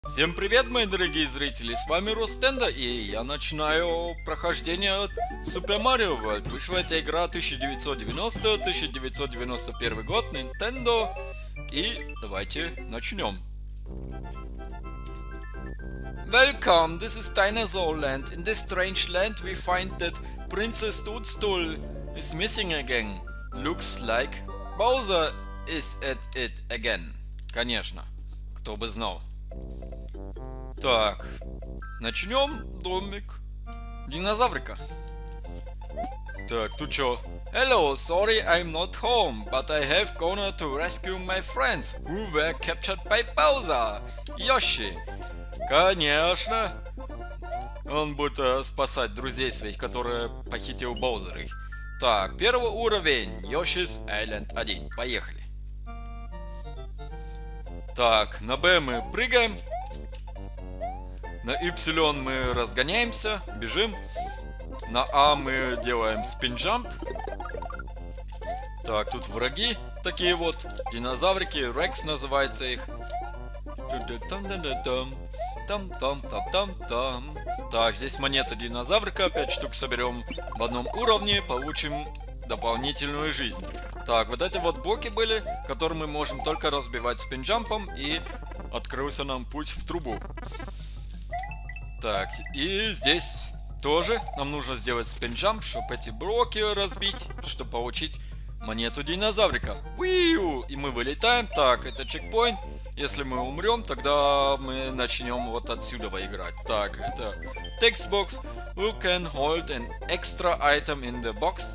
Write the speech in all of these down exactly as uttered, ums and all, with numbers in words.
Всем привет, мои дорогие зрители, с вами Ростенда, и я начинаю прохождение Super Mario World. Вышла эта игра тысяча девятьсот девяностый — тысяча девятьсот девяносто первый год, Nintendo, и давайте начнем. Welcome, this is Dinosaur Land. In this strange land we find that Princess Toadstool is missing again. Looks like Bowser is at it again. Конечно, кто бы знал. Так, начнем домик динозаврика. Так, тут чё? Hello, sorry I'm not home, but I have gone to rescue my friends who were captured by Bowser. Йоши. Конечно. Он будет э, спасать друзей своих, которые похитил Боузер. Так, первый уровень. Yoshi's Island один. Поехали. Так, на Б мы прыгаем. На Y мы разгоняемся, бежим. На А мы делаем спин-джамп. Так, тут враги такие вот. Динозаврики, Рекс называется их. Там-там-там-там-там. Так, здесь монета динозаврика. пять штук соберем в одном уровне. Получим дополнительную жизнь. Так, вот эти вот блоки были, которые мы можем только разбивать спин-джампом. И открылся нам путь в трубу. Так, и здесь тоже нам нужно сделать спин-джамп, чтобы эти блоки разбить, чтобы получить монету динозаврика. Уиу! И мы вылетаем. Так, это чекпоинт. Если мы умрем, тогда мы начнем вот отсюда играть. Так, это текстбокс. You can hold an extra item in the box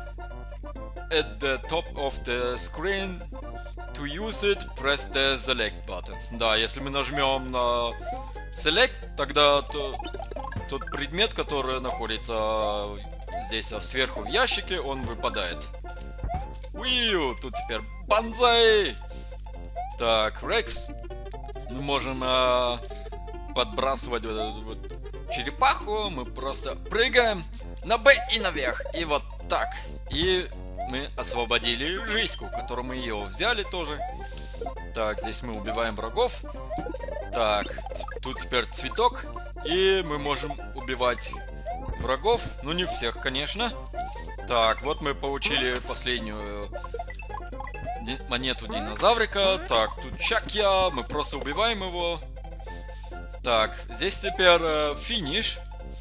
at the top of the screen. To use it, press the select button. Да, если мы нажмем на Select, тогда то, тот предмет, который находится здесь сверху в ящике, он выпадает. Уиу, тут теперь банзай! Так, Рекс. Мы можем а, подбрасывать вот эту вот черепаху. Мы просто прыгаем на Б и наверх. И вот так. И мы освободили жизньку, которую мы ее взяли тоже. Так, здесь мы убиваем врагов. Так, тут теперь цветок. И мы можем убивать врагов. Ну, не всех, конечно. Так, вот мы получили последнюю ди монету динозаврика. Так, тут Чакья. Мы просто убиваем его. Так, здесь теперь э, финиш.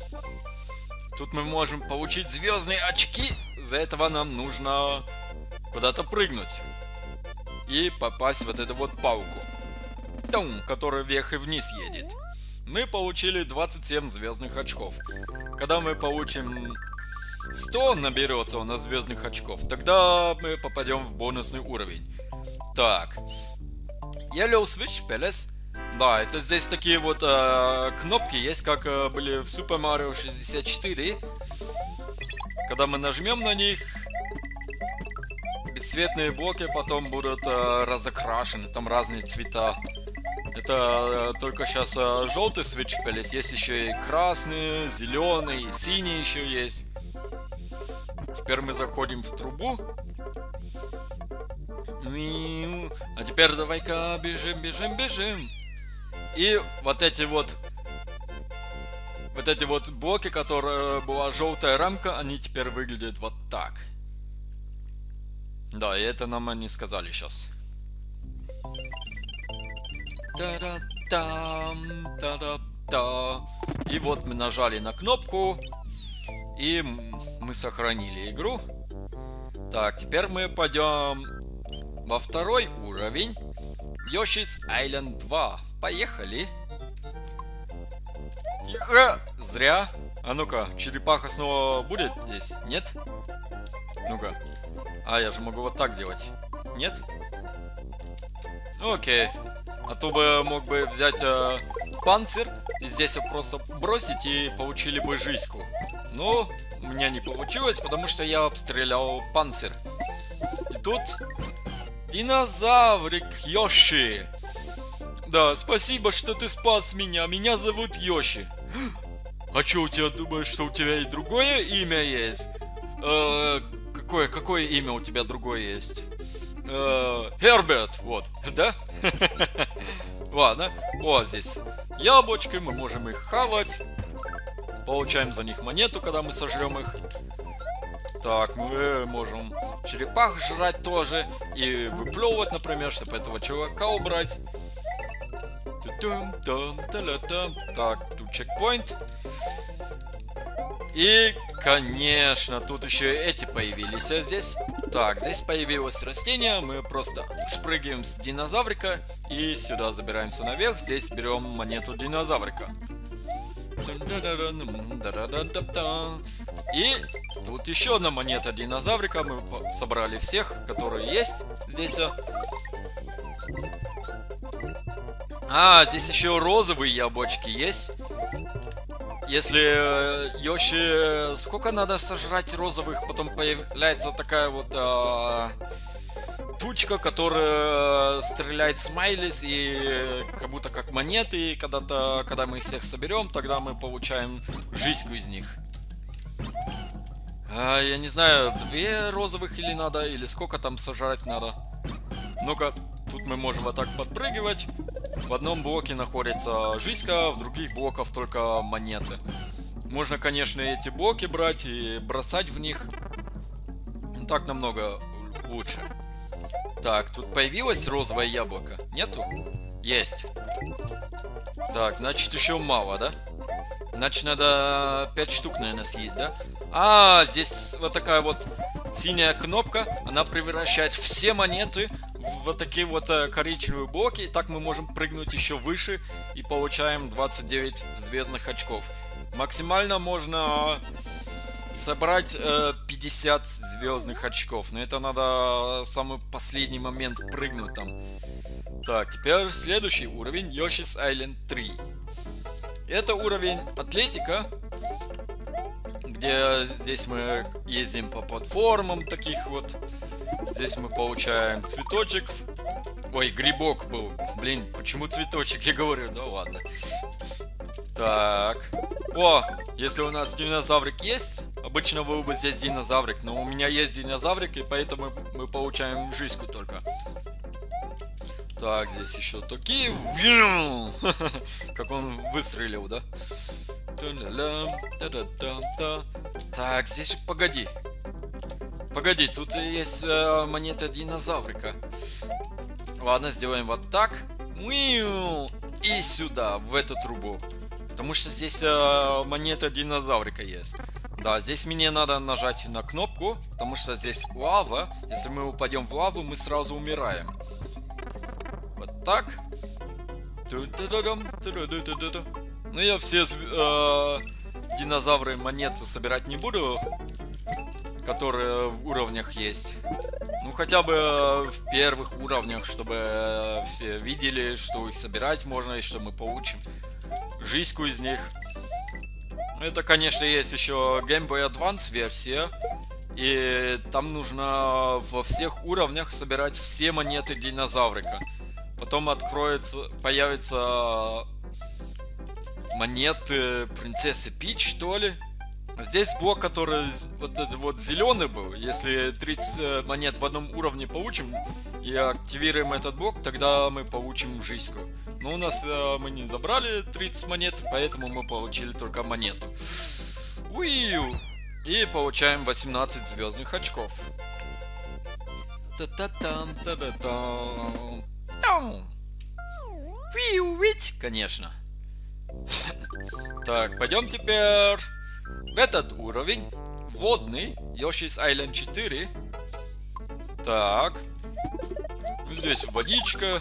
Тут мы можем получить звездные очки. За этого нам нужно куда-то прыгнуть. И попасть в вот эту вот палку, который вверх и вниз едет. Мы получили двадцать семь звездных очков. Когда мы получим сто, наберется у нас звездных очков, тогда мы попадем в бонусный уровень. Так, Yellow Switch Palace. Да, это здесь такие вот э, кнопки есть, как э, были в Super Mario шестьдесят четыре. Когда мы нажмем на них, бесцветные блоки потом будут э, разокрашены, там разные цвета. Это э, только сейчас э, желтый Switch Palace, есть еще и красный, зеленый, синий еще есть. Теперь мы заходим в трубу. А теперь давай-ка бежим, бежим, бежим. И вот эти вот вот эти вот блоки, которые была желтая рамка, они теперь выглядят вот так. Да, и это нам они сказали сейчас. Та-да-там, та-да-та. И вот мы нажали на кнопку, и мы сохранили игру. Так, теперь мы пойдем во второй уровень. Yoshi's Island два. Поехали. Тихо! Зря. А ну-ка, черепаха снова будет здесь? Нет? Ну-ка. А, я же могу вот так делать. Нет? Окей. А то бы мог бы взять э, панцирь и здесь просто бросить и получили бы жизньку. Но у меня не получилось, потому что я обстрелял панцирь. И тут динозаврик Йоши. Да, спасибо, что ты спас меня. Меня зовут Йоши. А что, у тебя думаешь, что у тебя и другое имя есть? Э, какое, какое имя у тебя другое есть? Э, Херберт, вот, да? Ладно, вот здесь яблочки, мы можем их хавать. Получаем за них монету, когда мы сожрем их. Так, мы можем черепах жрать тоже. И выплевывать, например, чтобы этого чувака убрать. Так, тут чекпоинт. И, конечно, тут еще эти появились а здесь. Так, здесь появилось растение. Мы просто спрыгиваем с динозаврика и сюда забираемся наверх. Здесь берем монету динозаврика. И тут еще одна монета динозаврика. Мы собрали всех, которые есть здесь. А, здесь еще розовые яблочки есть. Если Йоши... Сколько надо сожрать розовых, потом появляется такая вот а, тучка, которая стреляет смайлис и как будто как монеты. И когда-то, когда мы их всех соберем, тогда мы получаем жизнь из них. А, я не знаю, две розовых или надо, или сколько там сожрать надо. Ну-ка, тут мы можем вот так подпрыгивать. В одном блоке находится жизнька, в других блоках только монеты. Можно, конечно, эти блоки брать и бросать в них. Так намного лучше. Так, тут появилось розовое яблоко? Нету? Есть. Так, значит, еще мало, да? Значит, надо пять штук, наверное, съесть, да? А, здесь вот такая вот синяя кнопка. Она превращает все монеты в вот такие вот коричневые блоки. И так мы можем прыгнуть еще выше и получаем двадцать девять звездных очков. Максимально можно собрать э, пятьдесят звездных очков. Но это надо в самый последний момент прыгнуть там. Так, теперь следующий уровень. Yoshi's Island три. Это уровень атлетика, где здесь мы ездим по платформам таких вот. Здесь мы получаем цветочек. Ой, грибок был. Блин, почему цветочек? Я говорю, да ладно. Так. О, если у нас динозаврик есть, обычно был бы здесь динозаврик, но у меня есть динозаврик, и поэтому мы получаем жизньку только. Так, здесь еще такие. Как он выстрелил, да? Так, здесь погоди. Погоди, тут есть э, монета динозаврика. Ладно, сделаем вот так. И сюда, в эту трубу. Потому что здесь э, монета динозаврика есть. Да, здесь мне надо нажать на кнопку, потому что здесь лава. Если мы упадем в лаву, мы сразу умираем. Вот так. Ну, я все э, динозавры монеты собирать не буду, которые в уровнях есть. Ну, хотя бы в первых уровнях, чтобы все видели, что их собирать можно и что мы получим жизньку из них. Это, конечно, есть еще Game Boy Advance версия. И там нужно во всех уровнях собирать все монеты динозаврика. Потом откроется, появится монеты принцессы Пич, что ли. Здесь блок, который вот этот вот зеленый был. Если тридцать монет в одном уровне получим и активируем этот блок, тогда мы получим жизньку. Но у нас э, мы не забрали тридцать монет, поэтому мы получили только монету. Уиу! И получаем восемнадцать звездных очков. Та-та-там, та-та-там. Виу, ведь, конечно. Так, пойдем теперь в этот уровень. Водный. Yoshi's Island четыре. Так. Здесь водичка.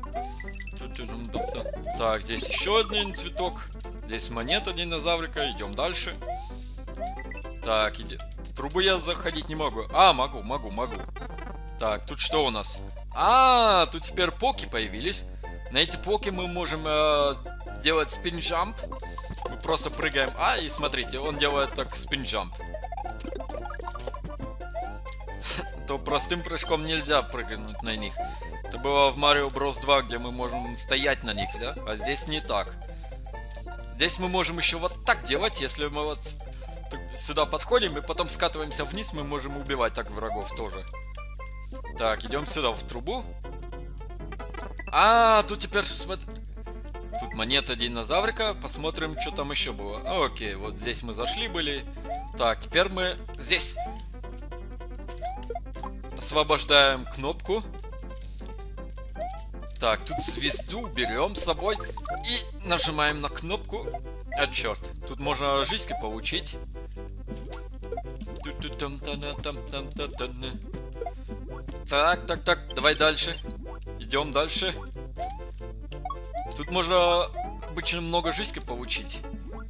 Так, здесь еще один цветок. Здесь монета динозаврика. Идем дальше. Так, иди... в трубу я заходить не могу. А, могу, могу, могу. Так, тут что у нас? А, тут теперь поки появились. На эти поки мы можем э, делать спин-джамп. Мы просто прыгаем. А, и смотрите, он делает так спин-джамп. То простым прыжком нельзя прыгнуть на них. Это было в Mario Bros два, где мы можем стоять на них, да? А здесь не так. Здесь мы можем еще вот так делать, если мы вот сюда подходим и потом скатываемся вниз, мы можем убивать так врагов тоже. Так, идем сюда в трубу. А, тут теперь, смотри, Тут монета динозаврика. Посмотрим, что там еще было. Окей, вот здесь мы зашли были. Так, теперь мы здесь освобождаем кнопку. Так, тут звезду берем с собой и нажимаем на кнопку. А, черт, тут можно жизнь получить. Так, так, так, давай дальше. Идем дальше. Тут можно обычно много жизни получить.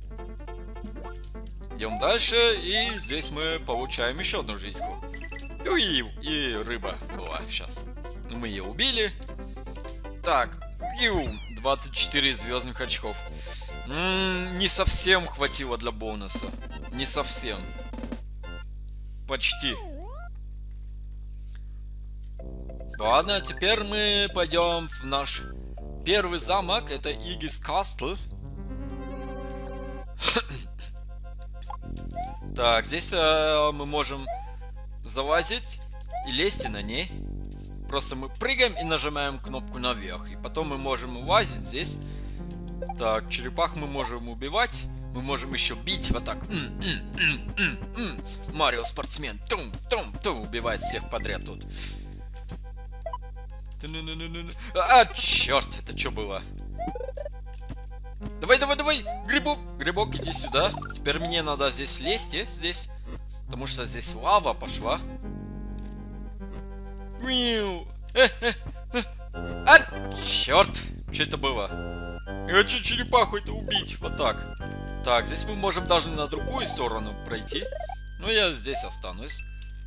Идем дальше, и здесь мы получаем еще одну жизньку. И, и рыба была сейчас. Мы ее убили. Так, двадцать четыре звездных очков. М-м, не совсем хватило для бонуса. Не совсем. Почти. Ладно, теперь мы пойдем в наш первый замок. Это Игис Кастл. Так, здесь э, мы можем залазить и лезть на ней. Просто мы прыгаем и нажимаем кнопку наверх. И потом мы можем лазить здесь. Так, черепах мы можем убивать. Мы можем еще бить вот так. Марио спортсмен. Тум, тум, тум. Убивает всех подряд тут. А, черт, это что было? Давай, давай, давай. Грибок, грибок, иди сюда. Теперь мне надо здесь лезть, и здесь. Потому что здесь лава пошла. А, черт. Что это было? Я хочу черепаху это убить. Вот так. Так, здесь мы можем даже на другую сторону пройти. Но я здесь останусь.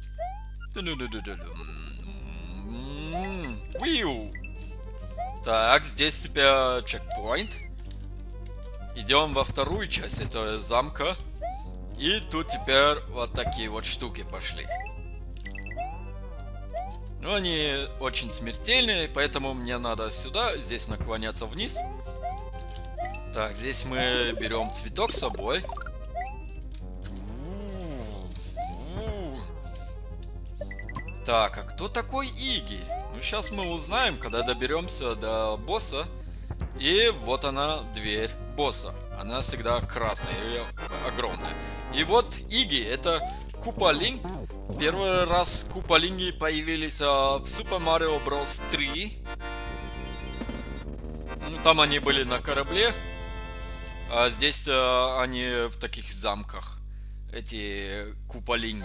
Так, здесь теперь чекпоинт. Идем во вторую часть этого замка. И тут теперь вот такие вот штуки пошли. Но они очень смертельные, поэтому мне надо сюда, здесь наклоняться вниз. Так, здесь мы берем цветок с собой. Так, а кто такой Иги? Ну, сейчас мы узнаем, когда доберемся до босса. И вот она, дверь босса. Она всегда красная и огромная. И вот Иги, это Купалинг. Первый раз Купалинги появились а, в Super Mario Bros. три. Ну, там они были на корабле. А здесь а, они в таких замках. Эти Купалинги.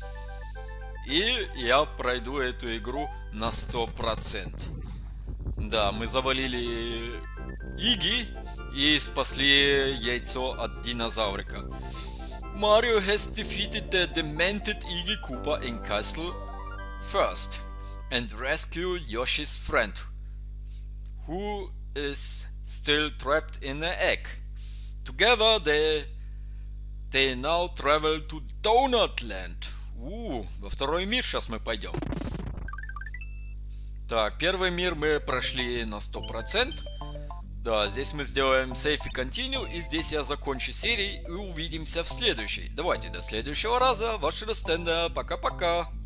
И я пройду эту игру на сто процентов. Да, мы завалили Иги и спасли яйцо от динозаврика. Mario has defeated the demented Iggy Koopa in Castle first and rescued Yoshi's friend, who is still trapped in an egg. Together they, they now travel to Donut Land. У, во второй мир сейчас мы пойдем. Так, первый мир мы прошли на сто процентов. Да, здесь мы сделаем save и continue, и здесь я закончу серию и увидимся в следующей. Давайте, до следующего раза, ваш Ростенда, пока-пока.